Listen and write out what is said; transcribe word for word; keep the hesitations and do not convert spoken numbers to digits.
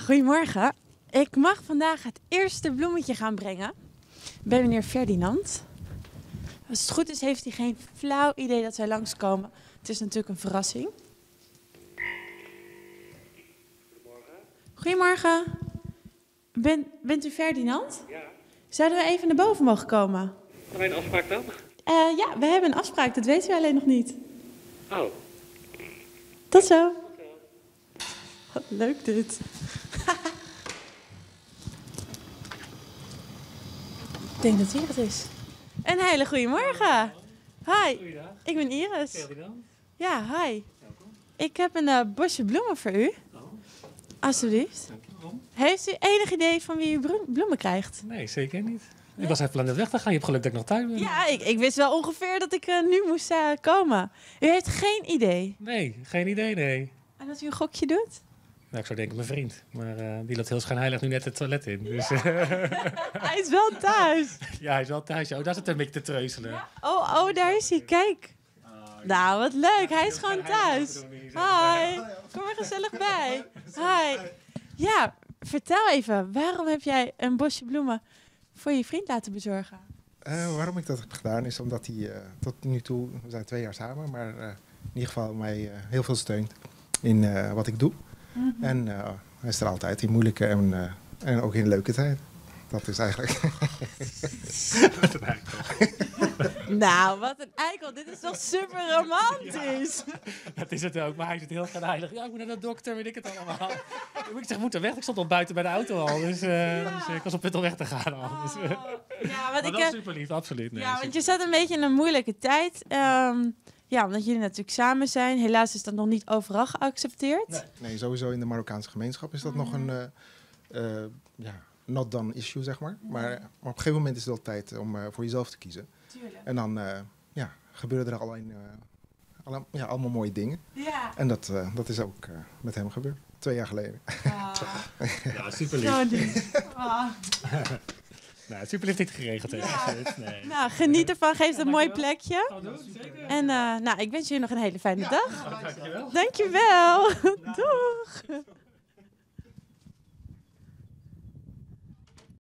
Goedemorgen. Ik mag vandaag het eerste bloemetje gaan brengen bij meneer Ferdinand. Als het goed is, heeft hij geen flauw idee dat wij langskomen. Het is natuurlijk een verrassing. Goedemorgen. Goedemorgen. Ben, bent u Ferdinand? Ja. Zouden we even naar boven mogen komen? Hebben wij een afspraak dan? Uh, ja, we hebben een afspraak. Dat weten we alleen nog niet. Oh. Tot zo. Wat leuk dit. Ik denk dat hier het is. Een hele goede morgen. Hi, Goeiedag. ik ben Iris. Ferdinand. Ja, hi. Welkom. Ik heb een uh, bosje bloemen voor u. Oh, Alsjeblieft. dank je. Waarom? Heeft u enig idee van wie u bro- bloemen krijgt? Nee, zeker niet. Ik was even aan de weg te gaan. Je hebt geluk dat ik nog thuis ben. Ja, ik, ik wist wel ongeveer dat ik uh, nu moest uh, komen. U heeft geen idee. Nee, geen idee, nee. En dat u een gokje doet? Nou, ik zou denken mijn vriend. Maar uh, die loopt heel schijnheilig nu net het toilet in. Dus, uh, Hij is wel thuis. ja, hij is wel thuis. Oh, daar zit een beetje te treuzelen. Ja. Oh, oh, daar is hij. Kijk. Nou, wat leuk. Hij is gewoon thuis. Hi. Kom er gezellig bij. Hi. Ja, vertel even. Waarom heb jij een bosje bloemen voor je vriend laten bezorgen? Uh, waarom ik dat heb gedaan is omdat hij uh, tot nu toe, we zijn twee jaar samen, maar uh, in ieder geval mij uh, heel veel steunt in uh, wat ik doe. Mm-hmm. En uh, hij is er altijd in moeilijke en, uh, en ook in leuke tijd. Dat is eigenlijk... Wat een eikel. Nou, wat een eikel. Dit is toch super romantisch? Ja, dat is het ook, maar hij zit heel schijnheilig. Ja, ik moet naar de dokter, weet ik het allemaal. Ik zeg, moet er weg. Ik stond al buiten bij de auto al. Dus, uh, ja. dus uh, ik was op punt om weg te gaan al. Dus, uh. Ja, wat maar ik, dat is super lief, absoluut. Nee, ja, want super. je zat een beetje in een moeilijke tijd. Um, ja, omdat jullie natuurlijk samen zijn. Helaas is dat nog niet overal geaccepteerd. Nee, nee sowieso in de Marokkaanse gemeenschap is dat mm. nog een... Uh, uh, ja, not done issue, zeg maar. Maar, maar op een gegeven moment is het wel tijd om uh, voor jezelf te kiezen. Tuurlijk. En dan uh, ja, gebeuren er alleen, uh, alle, ja, allemaal mooie dingen. Ja. En dat, uh, dat is ook uh, met hem gebeurd. Twee jaar geleden. Ah. Ja, super lief. Zo lief. Ah. Nou, super lief dit geregeld heeft. Ja. Nee. Nou, geniet ervan. Geef het een Ja, mooi dankjewel. plekje. Oh, doen, zeker. En uh, nou, ik wens jullie nog een hele fijne Ja. dag. Oh, dankjewel. Dankjewel. Doeg.